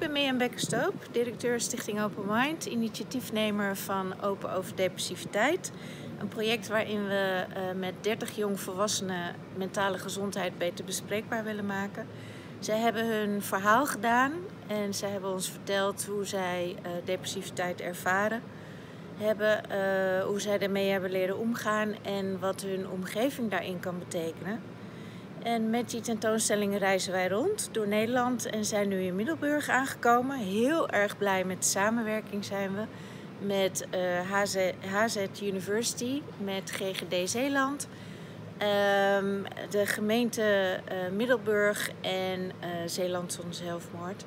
ben Mirjam Bekker-Stoop, directeur Stichting Open Mind, initiatiefnemer van Open over Depressiviteit. Een project waarin we met 30 jongvolwassenen mentale gezondheid beter bespreekbaar willen maken. Zij hebben hun verhaal gedaan en zij hebben ons verteld hoe zij depressiviteit ervaren. Hoe zij ermee hebben leren omgaan en wat hun omgeving daarin kan betekenen. En met die tentoonstellingen reizen wij rond door Nederland en zijn nu in Middelburg aangekomen. Heel erg blij met de samenwerking zijn we met HZ University, met GGD Zeeland, de gemeente Middelburg en Zeeland zonder zelfmoord.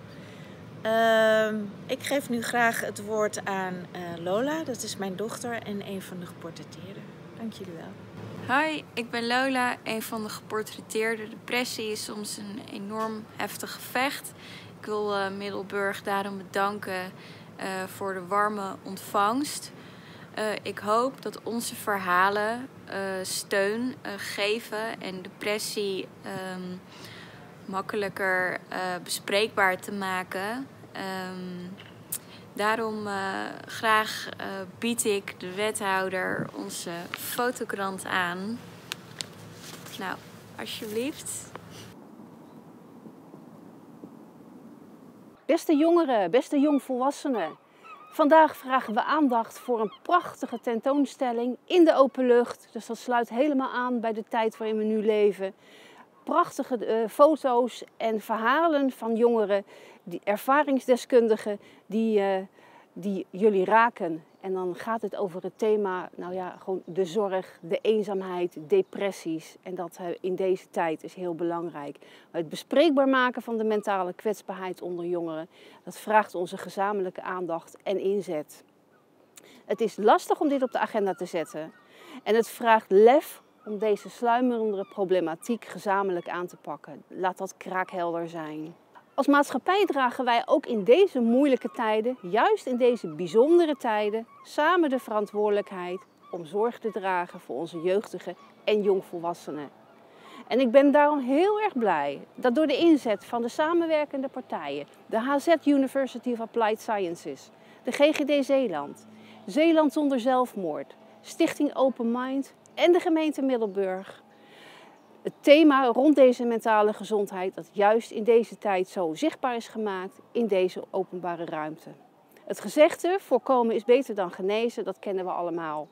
Ik geef nu graag het woord aan Lola, dat is mijn dochter en een van de geportretteerden. Dank jullie wel. Hoi, ik ben Lola, een van de geportretteerden. Depressie is soms een enorm heftig gevecht. Ik wil Middelburg daarom bedanken voor de warme ontvangst. Ik hoop dat onze verhalen steun geven en depressie makkelijker bespreekbaar te maken. Daarom graag bied ik de wethouder onze fotokrant aan. Nou, alsjeblieft. Beste jongeren, beste jongvolwassenen. Vandaag vragen we aandacht voor een prachtige tentoonstelling in de open lucht. Dus dat sluit helemaal aan bij de tijd waarin we nu leven. Prachtige foto's en verhalen van jongeren, ervaringsdeskundigen die jullie raken. En dan gaat het over het thema, nou ja, gewoon de zorg, de eenzaamheid, depressies. En dat in deze tijd is heel belangrijk. Het bespreekbaar maken van de mentale kwetsbaarheid onder jongeren, dat vraagt onze gezamenlijke aandacht en inzet. Het is lastig om dit op de agenda te zetten. En het vraagt lef om deze sluimerende problematiek gezamenlijk aan te pakken. Laat dat kraakhelder zijn. Als maatschappij dragen wij ook in deze moeilijke tijden, juist in deze bijzondere tijden, samen de verantwoordelijkheid om zorg te dragen voor onze jeugdigen en jongvolwassenen. En ik ben daarom heel erg blij dat door de inzet van de samenwerkende partijen, de HZ University of Applied Sciences, de GGD Zeeland, Zeeland zonder zelfmoord, Stichting Open Mind en de gemeente Middelburg, het thema rond deze mentale gezondheid dat juist in deze tijd zo zichtbaar is gemaakt in deze openbare ruimte. Het gezegde, voorkomen is beter dan genezen, dat kennen we allemaal.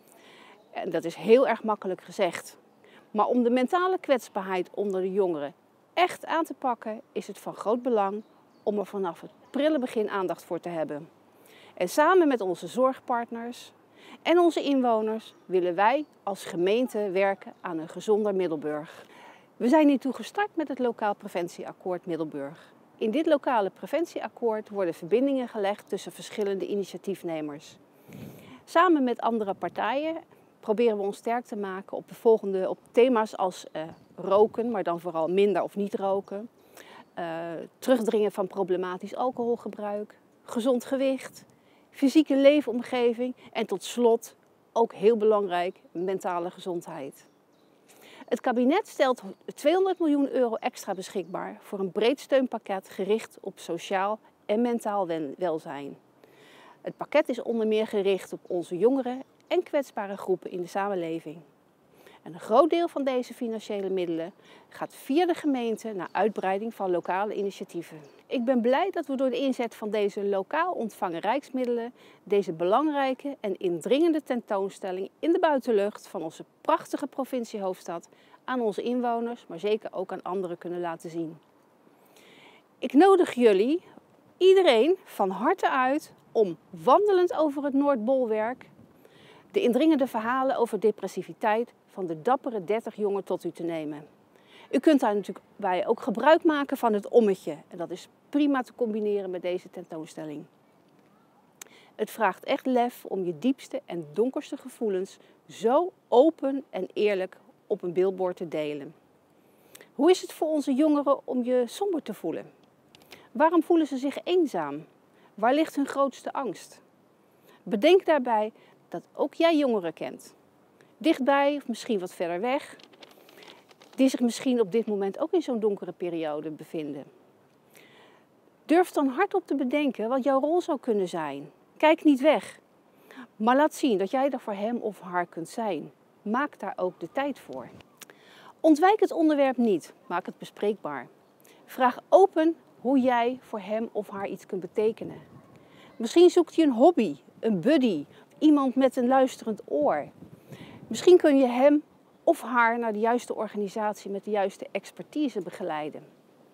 En dat is heel erg makkelijk gezegd. Maar om de mentale kwetsbaarheid onder de jongeren echt aan te pakken, is het van groot belang om er vanaf het prille begin aandacht voor te hebben. En samen met onze zorgpartners en onze inwoners willen wij als gemeente werken aan een gezonder Middelburg. We zijn hiertoe gestart met het Lokaal Preventieakkoord Middelburg. In dit lokale preventieakkoord worden verbindingen gelegd tussen verschillende initiatiefnemers. Samen met andere partijen proberen we ons sterk te maken op thema's als roken, maar dan vooral minder of niet roken. Terugdringen van problematisch alcoholgebruik, gezond gewicht, fysieke leefomgeving en tot slot, ook heel belangrijk, mentale gezondheid. Het kabinet stelt 200 miljoen euro extra beschikbaar voor een breed steunpakket gericht op sociaal en mentaal welzijn. Het pakket is onder meer gericht op onze jongeren en kwetsbare groepen in de samenleving. En een groot deel van deze financiële middelen gaat via de gemeente naar uitbreiding van lokale initiatieven. Ik ben blij dat we door de inzet van deze lokaal ontvangen rijksmiddelen deze belangrijke en indringende tentoonstelling in de buitenlucht van onze prachtige provinciehoofdstad aan onze inwoners, maar zeker ook aan anderen kunnen laten zien. Ik nodig jullie, iedereen, van harte uit om wandelend over het Noordbolwerk de indringende verhalen over depressiviteit van de dappere 30 jongen tot u te nemen. U kunt daar natuurlijk bij ook gebruik maken van het ommetje. En dat is prima te combineren met deze tentoonstelling. Het vraagt echt lef om je diepste en donkerste gevoelens zo open en eerlijk op een billboard te delen. Hoe is het voor onze jongeren om je somber te voelen? Waarom voelen ze zich eenzaam? Waar ligt hun grootste angst? Bedenk daarbij dat ook jij jongeren kent. Dichtbij of misschien wat verder weg. Die zich misschien op dit moment ook in zo'n donkere periode bevinden. Durf dan hardop te bedenken wat jouw rol zou kunnen zijn. Kijk niet weg, maar laat zien dat jij er voor hem of haar kunt zijn. Maak daar ook de tijd voor. Ontwijk het onderwerp niet, maak het bespreekbaar. Vraag open hoe jij voor hem of haar iets kunt betekenen. Misschien zoekt hij een hobby, een buddy, iemand met een luisterend oor. Misschien kun je hem of haar naar de juiste organisatie met de juiste expertise begeleiden.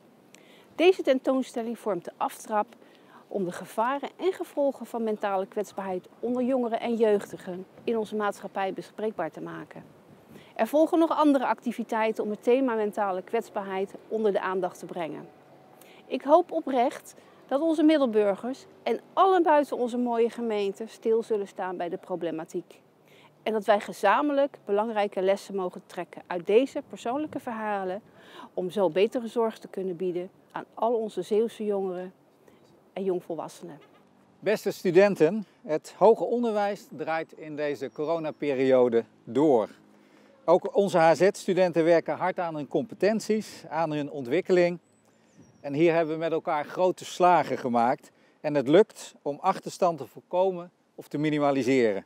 Deze tentoonstelling vormt de aftrap om de gevaren en gevolgen van mentale kwetsbaarheid onder jongeren en jeugdigen in onze maatschappij bespreekbaar te maken. Er volgen nog andere activiteiten om het thema mentale kwetsbaarheid onder de aandacht te brengen. Ik hoop oprecht dat onze Middelburgers en allen buiten onze mooie gemeente stil zullen staan bij de problematiek. En dat wij gezamenlijk belangrijke lessen mogen trekken uit deze persoonlijke verhalen om zo betere zorg te kunnen bieden aan al onze Zeeuwse jongeren en jongvolwassenen. Beste studenten, het hoger onderwijs draait in deze coronaperiode door. Ook onze HZ-studenten werken hard aan hun competenties, aan hun ontwikkeling. En hier hebben we met elkaar grote slagen gemaakt. En het lukt om achterstand te voorkomen of te minimaliseren.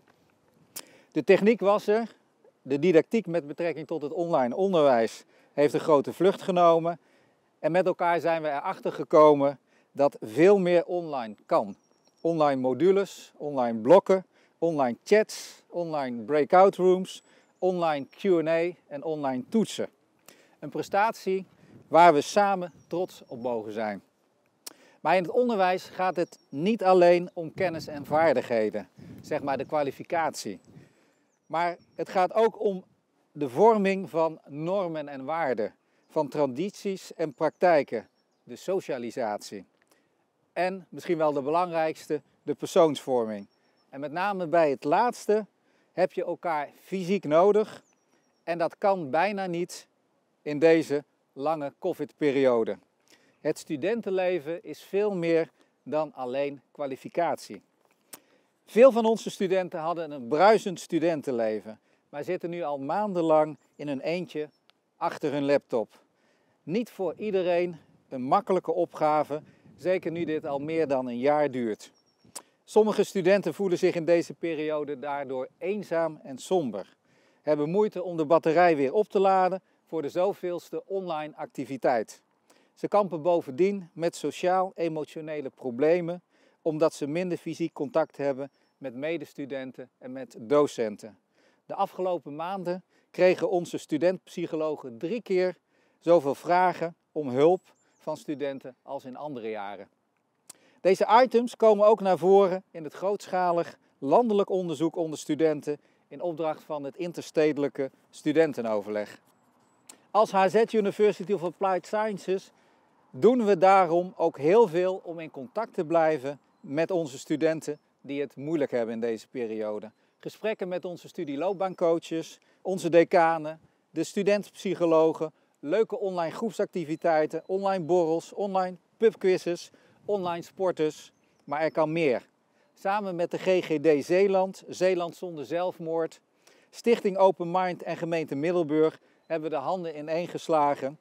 De techniek was er. De didactiek met betrekking tot het online onderwijs heeft een grote vlucht genomen. En met elkaar zijn we erachter gekomen dat veel meer online kan. Online modules, online blokken, online chats, online breakout rooms, online Q&A en online toetsen. Een prestatie waar we samen trots op mogen zijn. Maar in het onderwijs gaat het niet alleen om kennis en vaardigheden, zeg maar de kwalificatie. Maar het gaat ook om de vorming van normen en waarden, van tradities en praktijken, de socialisatie. En misschien wel de belangrijkste, de persoonsvorming. En met name bij het laatste heb je elkaar fysiek nodig en dat kan bijna niet in deze lange COVID-periode. Het studentenleven is veel meer dan alleen kwalificatie. Veel van onze studenten hadden een bruisend studentenleven, maar zitten nu al maandenlang in hun eentje achter hun laptop. Niet voor iedereen een makkelijke opgave, zeker nu dit al meer dan een jaar duurt. Sommige studenten voelen zich in deze periode daardoor eenzaam en somber. Hebben moeite om de batterij weer op te laden voor de zoveelste online activiteit. Ze kampen bovendien met sociaal-emotionele problemen omdat ze minder fysiek contact hebben met medestudenten en met docenten. De afgelopen maanden kregen onze studentpsychologen 3 keer zoveel vragen om hulp van studenten als in andere jaren. Deze items komen ook naar voren in het grootschalig landelijk onderzoek onder studenten in opdracht van het interstedelijke studentenoverleg. Als HZ University of Applied Sciences doen we daarom ook heel veel om in contact te blijven met onze studenten die het moeilijk hebben in deze periode. Gesprekken met onze studieloopbaancoaches, onze decanen, de studentpsychologen, leuke online groepsactiviteiten, online borrels, online pubquizzes, online sporters, maar er kan meer. Samen met de GGD Zeeland, Zeeland zonder zelfmoord, Stichting Open Mind en gemeente Middelburg hebben we de handen ineen geslagen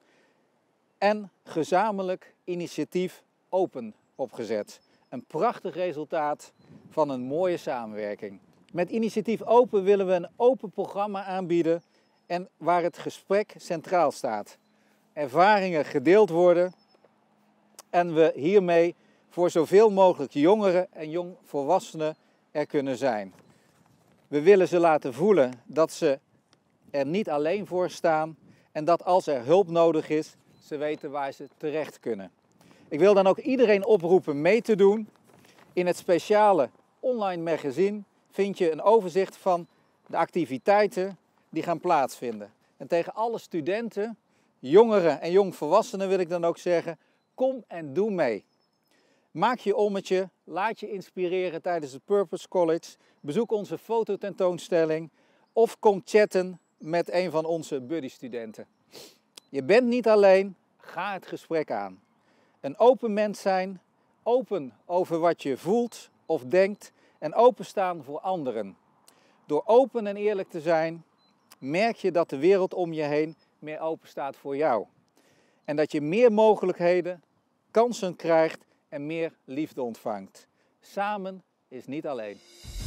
en gezamenlijk initiatief Open opgezet. Een prachtig resultaat van een mooie samenwerking. Met initiatief Open willen we een open programma aanbieden en waar het gesprek centraal staat. Ervaringen gedeeld worden en we hiermee voor zoveel mogelijk jongeren en jongvolwassenen er kunnen zijn. We willen ze laten voelen dat ze er niet alleen voor staan en dat als er hulp nodig is, ze weten waar ze terecht kunnen. Ik wil dan ook iedereen oproepen mee te doen. In het speciale online magazine vind je een overzicht van de activiteiten die gaan plaatsvinden. En tegen alle studenten, jongeren en jongvolwassenen wil ik dan ook zeggen, kom en doe mee. Maak je ommetje, laat je inspireren tijdens het Purpose College, bezoek onze fototentoonstelling of kom chatten met een van onze buddy-studenten. Je bent niet alleen, ga het gesprek aan. Een open mens zijn, open over wat je voelt of denkt en openstaan voor anderen. Door open en eerlijk te zijn, merk je dat de wereld om je heen meer open staat voor jou. En dat je meer mogelijkheden, kansen krijgt en meer liefde ontvangt. Samen is niet alleen.